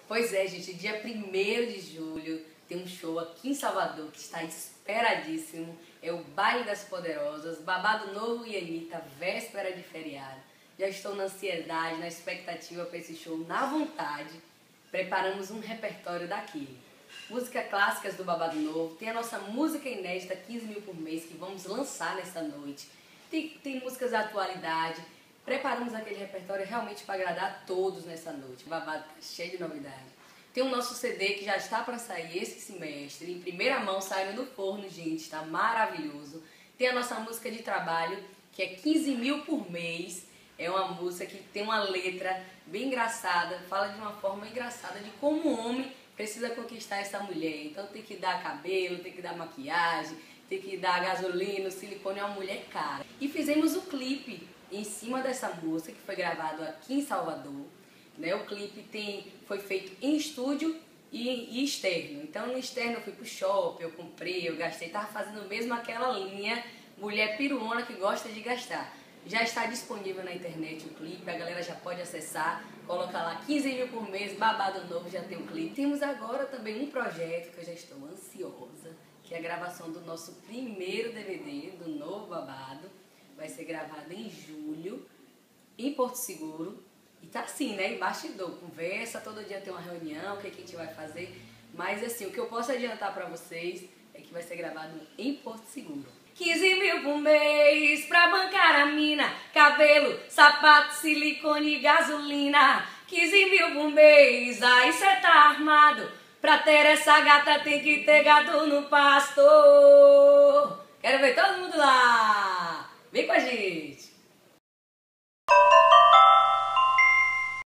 Pois é, gente, dia 1º de julho tem um show aqui em Salvador que está esperadíssimo. É o Baile das Poderosas, Babado Novo e Anitta, véspera de feriado. Já estou na ansiedade, na expectativa para esse show, na vontade. Preparamos um repertório daquele. Músicas clássicas do Babado Novo, tem a nossa música inédita 15 mil por mês que vamos lançar nessa noite. Tem músicas da atualidade. Preparamos aquele repertório realmente para agradar a todos nessa noite. O babado tá cheio de novidade. Tem o nosso CD que já está para sair esse semestre, em primeira mão, saindo do forno, gente, está maravilhoso. Tem a nossa música de trabalho, que é 15 mil por mês. É uma música que tem uma letra bem engraçada, fala de uma forma engraçada de como o homem precisa conquistar essa mulher. Então tem que dar cabelo, tem que dar maquiagem, tem que dar gasolina, silicone, é uma mulher cara. E fizemos o clipe em cima dessa música, que foi gravado aqui em Salvador. Né? O clipe foi feito em estúdio e externo. Então no externo eu fui pro shopping, eu comprei, eu gastei, tava fazendo mesmo aquela linha mulher piruona que gosta de gastar. Já está disponível na internet o clipe, a galera já pode acessar, coloca lá 15 mil por mês, Babado Novo, já tem o clipe. Temos agora também um projeto que eu já estou ansiosa, que é a gravação do nosso primeiro DVD, do novo Babado. Vai ser gravado em julho, em Porto Seguro. E tá assim, né? Em bastidor, conversa, todo dia tem uma reunião, o que a gente vai fazer. Mas assim, o que eu posso adiantar pra vocês é que vai ser gravado em Porto Seguro. 15 mil por mês pra bancar a mina, cabelo, sapato, silicone e gasolina. 15 mil por mês, aí cê tá armado. Pra ter essa gata tem que ter gado no pasto. Quero ver todo mundo lá! Vem com a gente!